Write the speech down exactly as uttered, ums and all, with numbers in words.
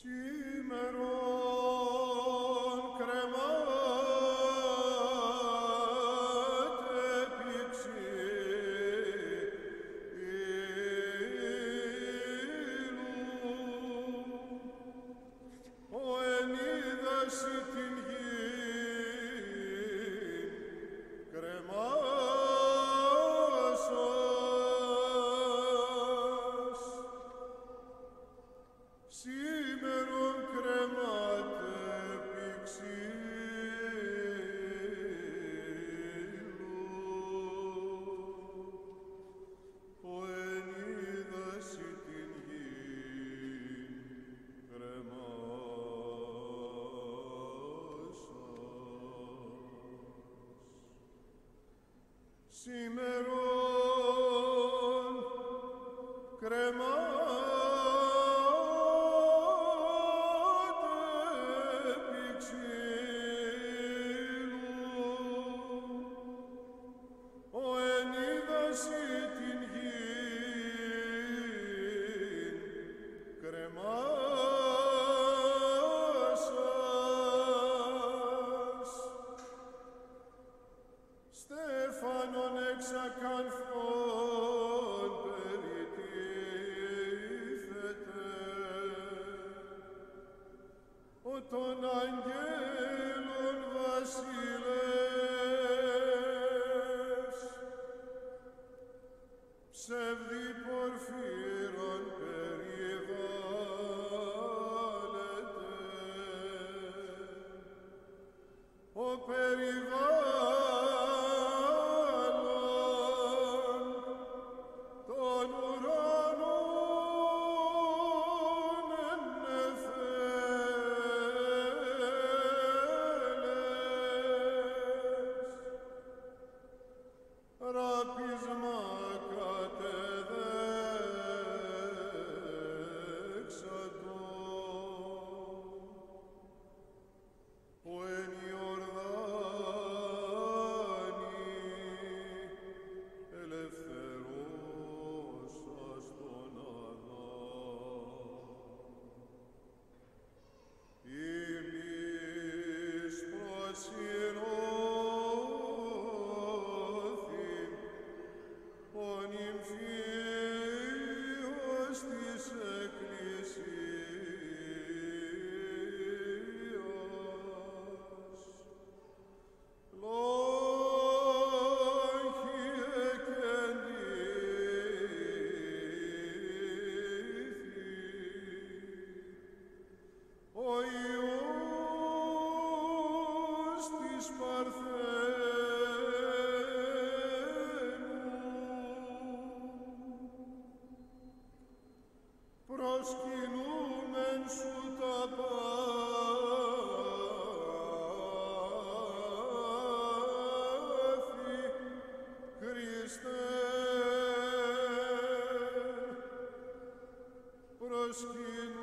Σήμερον κρεμάται πηξίλου, ο εν είδασι την γην κρεμάσας. Στέφανον εξακανθών περιτίθεται, ο των αγγέλων βασιλεύς, ψεύδι πορφύρων περιβάλλεται, ο περιβάλλον των ουρανών εν νεφέλες, ράπισμα κατεδέξατο, ο εν Ιορδάνη ελευθερώσας τον Αδάμ. Ήλις προσυρώθη ο νυμφίος της Εκκλησίας. Λόγοι εκεντήθη ο Υιός της Παρθένου, προσκυνούμεν σου τα πάθη, Χριστέ, προσκυνούμεν